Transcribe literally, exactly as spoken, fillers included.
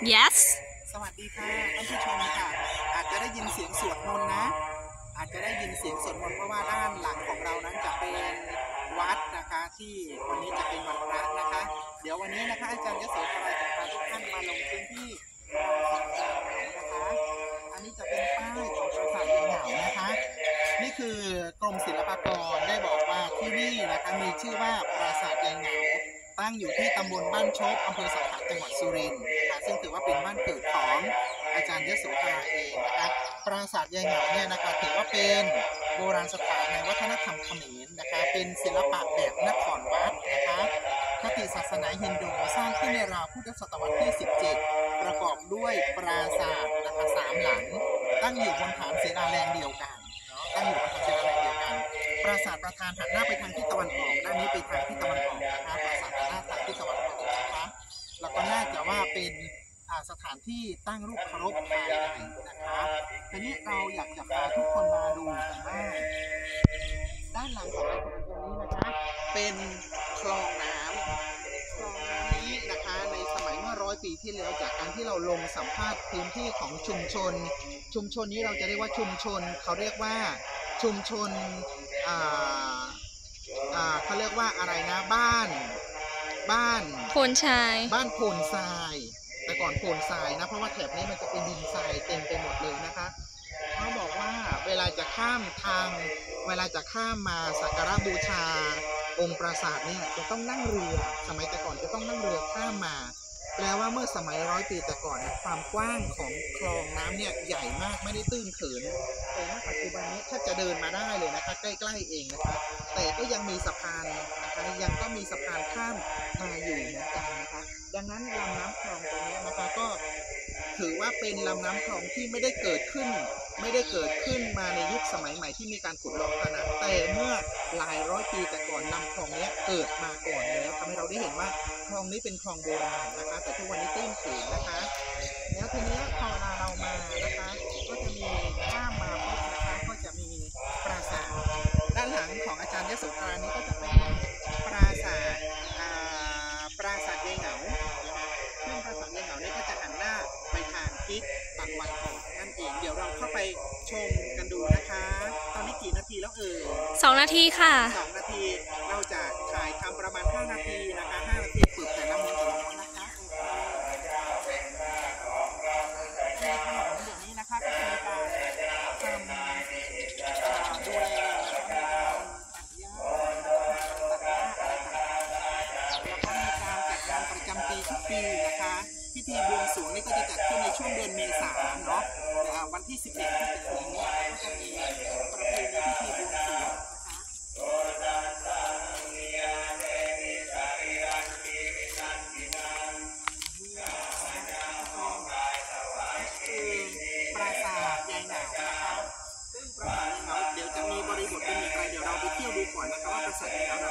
yes สวัสดีค่ะท่านผู้ชมค่ะอาจจะได้ยินเสียงสวดมนต์นะอาจจะได้ยินเสียงสวดมนต์เพราะว่าด้านหลังของเรานั้นจะเป็นวัดนะคะที่วันนี้จะเป็นวันพระนะคะเดี๋ยววันนี้นะคะอาจารย์ยโสธรจะพาทุกท่านมาลงพื้นที่ปราสาทยายเหงานะคะอันนี้จะเป็นป้ายของปราสาทยายเหงานะคะนี่คือกรมศิลปากรได้บอกว่าที่นี่นะคะมีชื่อว่าปราสาทยายเหงาตั้งอยู่ที่ตำบลบ้านชกอำเภอสังขะจังหวัดสุรินทร์นะคะซึ่งถือว่าเป็นบ้านเกิดของอาจารย์ยโสธรเองนะคะปราสาทยายเหงาเนี่ยนะคะถือว่าเป็นโบราณสถานในวัฒนธรรมเขมรนะคะเป็นศิลปะแบบนครวัดนะคะคติศาสนาฮินดูสร้างขึ้นในราวพุทธศตวรรษที่สิบเจ็ดประกอบด้วยปราสาทนะคะสามหลังตั้งอยู่บนฐานศิลาแรงเดียวกันตั้งอยู่บนฐานศิลาแรงเดียวกันปราสาทประธานหันหน้าไปทางทิศตะวันออกด้านนี้ไปทางทิศตะวันออกนะคะปราสาทหันหน้าทางทิศตะวันออกนะคะแล้วก็น่าจะว่าเป็นสถานที่ตั้งรูปเคารพภายในนะคะทีนี้เราอยากจะพาทุกคนมาดูกันว่าด้านหลังของอาคารตรงนี้นะคะเป็นคลองน้ำคลองน้ำนี้นะคะในสมัยเมื่อร้อยปีที่แล้วจากการที่เราลงสัมภาษณ์พื้นที่ของชุมชนชุมชนนี้เราจะเรียกว่าชุมชนเขาเรียกว่าชุมชนอ่าอ่าเขาเรียกว่าอะไรนะบ้านบ้านโพนชายบ้านโพนทรายแต่ก่อนโพนทรายนะเพราะว่าแถบนี้มันจะเป็นดินทรายเต็มไปหมดเลยนะคะเขาบอกว่าเวลาจะข้ามทางเวลาจะข้ามมาสักการะบูชาองค์ปราสาทเนี่ยจะต้องนั่งเรือสมัยแต่ก่อนจะต้องนั่งเรือข้ามมาแปลว่าเมื่อสมัยร้อยปีแต่ก่อนนะความกว้างของคลองน้ำเนี่ยใหญ่มากไม่ได้ตื้นเขินแต่ณปัจจุบันนี้ถ้าจะเดินมาได้เลยนะคะใกล้ๆเองนะคะแต่ก็ยังมีสะพานนะคะยังก็มีสะพานข้ามมาอยู่เหมือนกันนะคะดังนั้นลำน้ำคลองตรงนี้นะคะก็ถือว่าเป็นลำน้ำคลองที่ไม่ได้เกิดขึ้นไม่ได้เกิดขึ้นมาในยุคสมัยใหม่ที่มีการขุดลอกนะแต่เมื่อหลายร้อยปีแต่ก่อนลำคลองนี้เกิดมาก่อนแล้วทำให้เราได้เห็นว่าคลองนี้เป็นคลองโบราณนะคะแต่ทุกวันนี้ตื้นเขินนะคะแล้วทีนี้พอเวลาเรามานะคะก็จะมีข้ามมาปุ๊บนะคะก็จะมีปราสาทด้านหลังของอาจารย์ยโสธรนี้ก็จะเป็นปราสาทปราสาทยายเหงาซึ่งปราสาทยายเหงานี้ก็จะหันหน้าไปทางทิศตะวันออกนั่นเองเดี๋ยวเราเข้าไปชมกันดูนะคะตอนนี้กี่นาทีแล้วเอ่ยสองนาทีค่ะสองนาทีเราจะถ่ายทำประมาณห้านาทีนะคะห้านาทีฝึกแต่ละม้วนแต่ละม้วนนะคะในขนมอย่างนี้นะคะก็จะมีการทำดูแลตัดหญ้าตัดหญ้าอะไรต่างๆแล้วก็มีการจัดงานประจำปีทุกปีนะคะพิธีบวงสรวงนี่ก็จะจัดขึ้นในช่วงเดือนเมษายนเนาะวันที่สิบเอ็ดที่จะถึงนี้ก็จะมีประเพณีพิธีบวงสรวงปราสาทยายเหงานะคะซึ่งปราสาทยายเหงาเดี๋ยวจะมีบริบทเป็นอย่างไรเดี๋ยวเราไปเที่ยวดูก่อนนะคะว่าปราสาทยายเหงา